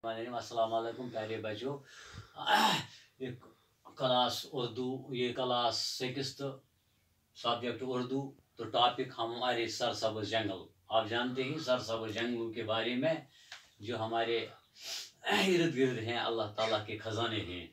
अस्सलाम वालेकुम प्यारे बच्चों। एक क्लास उर्दू, ये क्लास 6 सब्जेक्ट उर्दू। तो टॉपिक हमारे सरसब्ज जंगल। आप जानते हैं सरसब्ज जंगलों के बारे में, जो हमारे इर्द गिर्द हैं, अल्लाह ताला के खजाने हैं,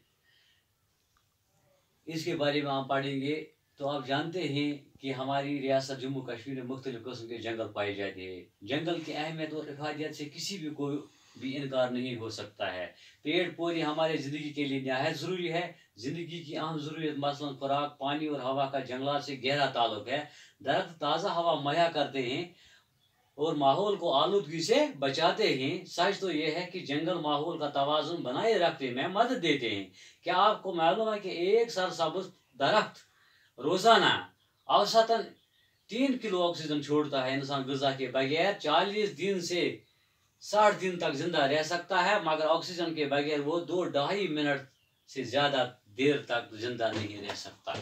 इसके बारे में हम पढ़ेंगे। तो आप जानते हैं कि हमारी रियासत जम्मू कश्मीर में मुख्तलिफ किस्म के जंगल पाए जाते हैं। जंगल की अहमियत और इफादियत से किसी को भी इनकार नहीं हो सकता है। पेड़ पौधे हमारे ज़िंदगी के लिए नहायत ज़रूरी है। ज़िंदगी की अहम ज़रूरत मसलन खुराक, पानी और हवा का जंगलात से गहरा ताल्लुक है। दरख्त ताज़ा हवा मुहैया करते हैं और माहौल को आलूदगी से बचाते हैं। सच तो यह है कि जंगल माहौल का तवाज़ुन बनाए रखने में मदद देते हैं। क्या आपको मालूम है कि एक सरसब्ज दरख्त रोजाना औसतन 3 किलो ऑक्सीजन छोड़ता है? इंसान ग़िज़ा के बगैर 40 दिन से 60 दिन तक जिंदा रह सकता है, मगर ऑक्सीजन के बगैर वो 2-2.5 मिनट से ज्यादा देर तक जिंदा नहीं रह सकता।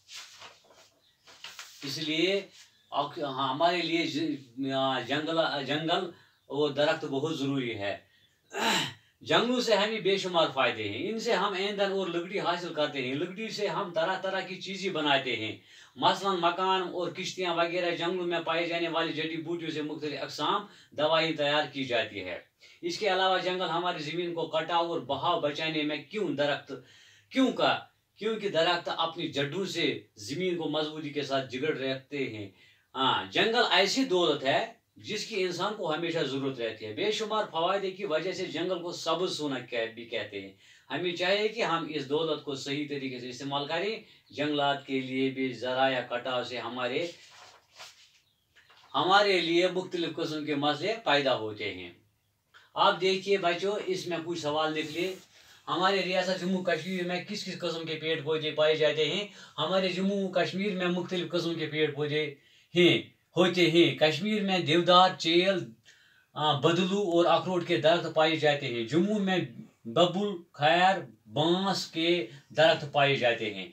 इसलिए हमारे लिए जंगल और दरख्त बहुत ज़रूरी है। जंगलों से हमें बेशुमार फ़ायदे हैं। इनसे हम ईंधन और लकड़ी हासिल करते हैं। लकड़ी से हम तरह तरह की चीज़ें बनाते हैं, मसलन मकान और किश्तियाँ वगैरह। जंगलों में पाई जाने वाली जड़ी बूटियों से मुख्तलिफ अक़साम दवाई तैयार की जाती है। इसके अलावा जंगल हमारी ज़मीन को कटाव और बहाव बचाने में क्योंकि दरख्त अपनी जड़ों से ज़मीन को मजबूती के साथ जकड़ रखते हैं। हाँ, जंगल ऐसी दौलत है जिसकी इंसान को हमेशा ज़रूरत रहती है। बेशुमार फ़वायदे की वजह से जंगल को सब्ज़ सोना भी कहते हैं। हमें चाहिए कि हम इस दौलत को सही तरीके से इस्तेमाल करें। जंगलात के लिए भी ज़राया कटाव से हमारे लिए मुख्तलिफ किस्म के मसले पैदा होते हैं। आप देखिए बच्चों, इसमें कुछ सवाल निकले। हमारे रियासत जम्मू कश्मीर में किस किस किस्म के पेड़ पौधे पाए जाते हैं? हमारे जम्मू कश्मीर में मुख्तलिफ किस्म के पेड़ पौधे होते हैं। कश्मीर में देवदार, चेल, बदलू और अखरोट के दरख्त पाए जाते हैं। जम्मू में बबुल, खैर, बांस के दरख्त पाए जाते हैं।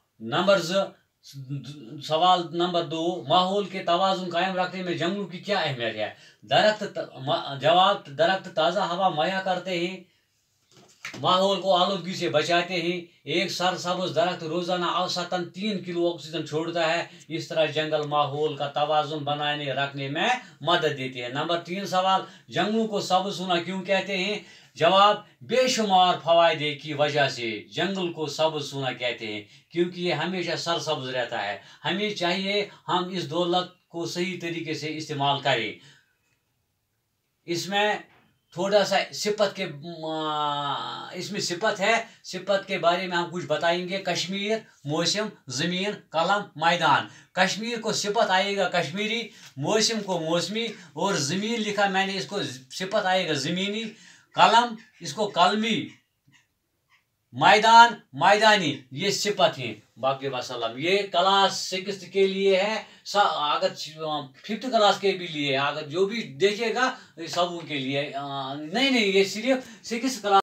सवाल नंबर 2, माहौल के तवाज़ुन कायम रखने में जंगलों की क्या अहमियत है? जवाब, दरख्त ताज़ा हवा मुहैया करते हैं, माहौल को आलूदगी से बचाते हैं। एक सरसब्ज दरख्त रोजाना औसतन 3 किलो ऑक्सीजन छोड़ता है। इस तरह जंगल माहौल का तवाज़ुन बनाए रखने में मदद देते हैं। नंबर 3 सवाल, जंगलों को सब्ज़ सोना क्यों कहते हैं? जवाब, बेशुमार फ़वायदे की वजह से जंगल को सब्ज़ सोना कहते हैं, क्योंकि ये हमेशा सरसब्ज रहता है। हमें चाहिए हम इस दौलत को सही तरीके से इस्तेमाल करें। इसमें थोड़ा सा इसमें सिफत है। सिफत के बारे में हम कुछ बताएंगे। कश्मीर, मौसम, ज़मीन, कलम, मैदान। कश्मीर को सिफत आएगा कश्मीरी, मौसम को मौसमी, और ज़मीन लिखा मैंने, इसको सिफत आएगा ज़मीनी। कलम, इसको कलमी, मैदान मैदानी, ये सिफत हैं। बाकी वसल्लम। ये क्लास 6 के लिए है। अगर 5th क्लास के भी लिए, अगर जो भी देखेगा सबों के लिए नहीं, ये सिर्फ 6th क्लास